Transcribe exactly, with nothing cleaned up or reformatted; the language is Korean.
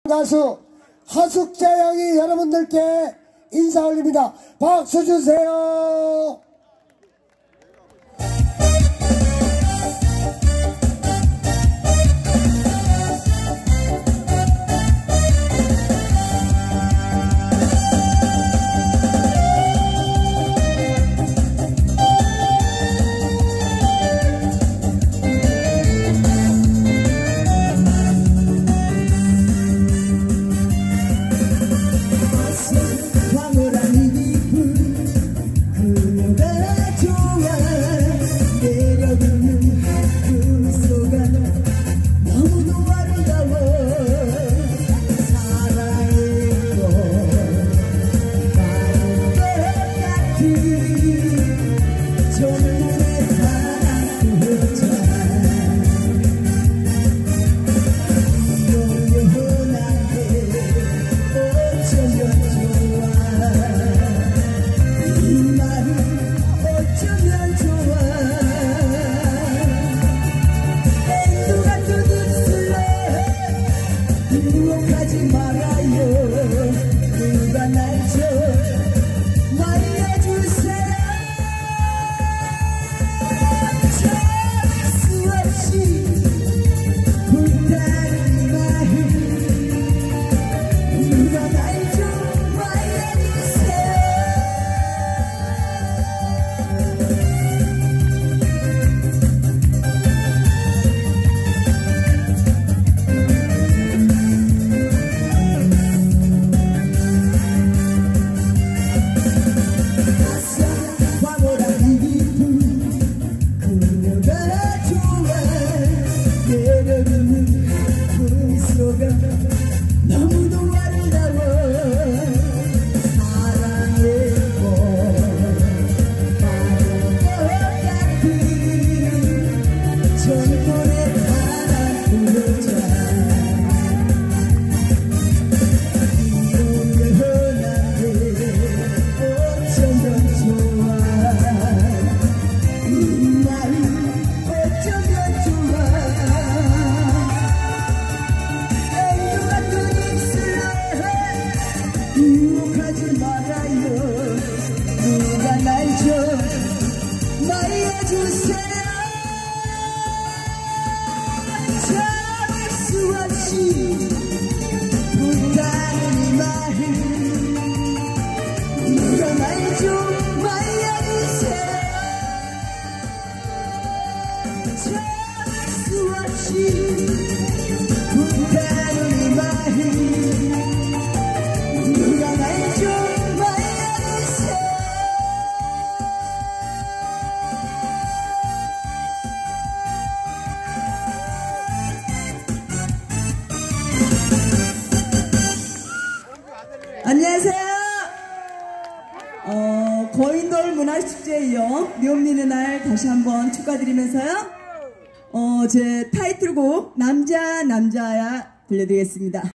가수 하숙자 양이 여러분들께 인사 올립니다. 박수 주세요. 유혹하지 말아요. 누가 날 줘 말해주세요. 참을 수 없이 불타는 마음 누가 날 줘 말해주세요. 너무도 아름다워 사랑했고 바른 것 같은 전번의 바람 여자 이런 흔한데 어쩌면 좋아 이 말이 어쩌면 좋아. 유혹하지 말아요. 누가 날 줘 말해주세요. 참을 수 없이 불타는 이 마음 누가 날 줘 말해주세요. 참을 수 없이 불타는 이 마음 안녕하세요. 어, 거인돌 문화축제에 이어 묘미의 날 다시 한번 축하드리면서요. 어, 제 타이틀곡 남자 남자야 들려드리겠습니다.